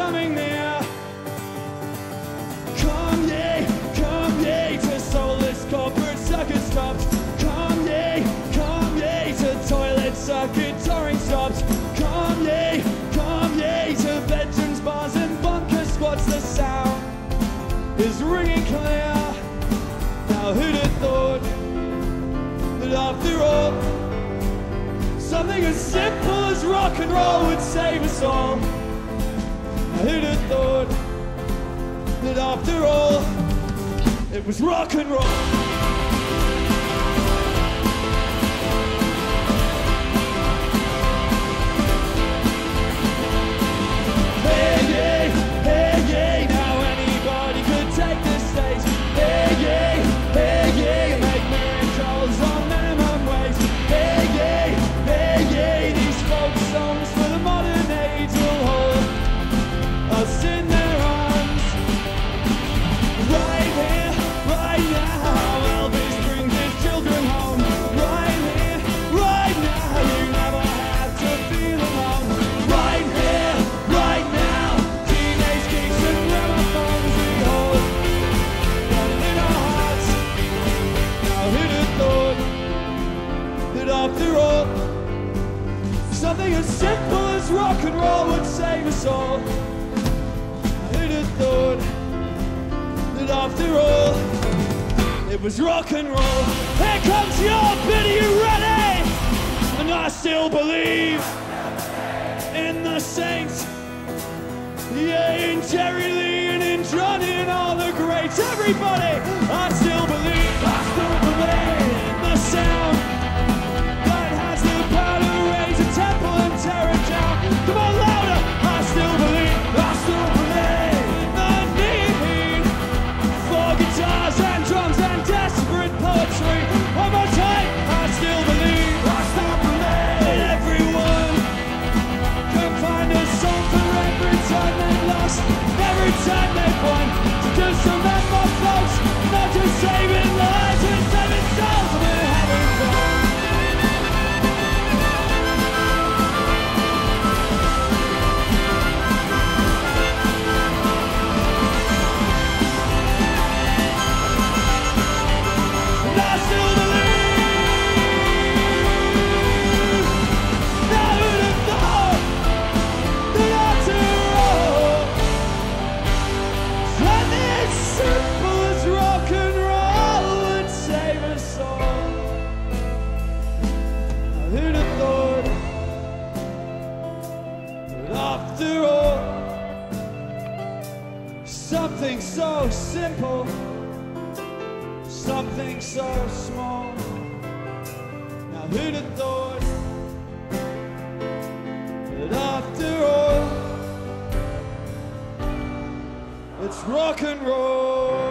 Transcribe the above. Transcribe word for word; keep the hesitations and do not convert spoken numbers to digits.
coming near. Come ye, come ye to soulless corporate circus stops. Come ye, come ye to toilet circuit touring stops. Come ye, come ye to veterans bars and bunker squats. The sound is ringing clear. Now who'd have thought that after all, something as simple as rock and roll would save us all? Now who'd have thought that after all, it was rock and roll? Hey, yay, hey, yay, now anybody could take the stage. Hey, yay, hey, yay, make miracles on minimum wage. Hey, yay, hey, yay, these folk songs for the modern age will hold us in their arms. Right here, right now, Elvis brings his children home. Right here, right now, you never have to feel alone. Right here, right now, teenage geeks and gramophones we hold running in our hearts. Now who'd have thought that after all, something as simple as rock and roll would save us all? Who'd have thought that after all, it was rock and roll? Here comes your bit, are you ready? And I still believe in the saints, yeah, in Jerry Lee and in Johnny and all the greats. Everybody, I still believe, I still believe in the sound that has the power to raise a temple and tear it down. Come on, louder! I still believe, I still believe in the need for guitars and drums and desperate poetry. One more time, I still believe, I still believe that everyone can find a song for every time they've lost, every time they've won. To do some that more folks, not just saving lives, but saving souls, and we're having fun. And I still believe, now who'd have thought that after all, something as simple as rock and roll would save us all? Now who'd have thought that after all, something so simple, something so small? Now who'd have thought that after all, it's rock and roll?